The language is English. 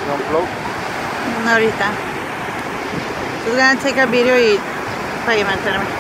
You want vlog? No, ahorita. Just gonna take a video y para que me enterme.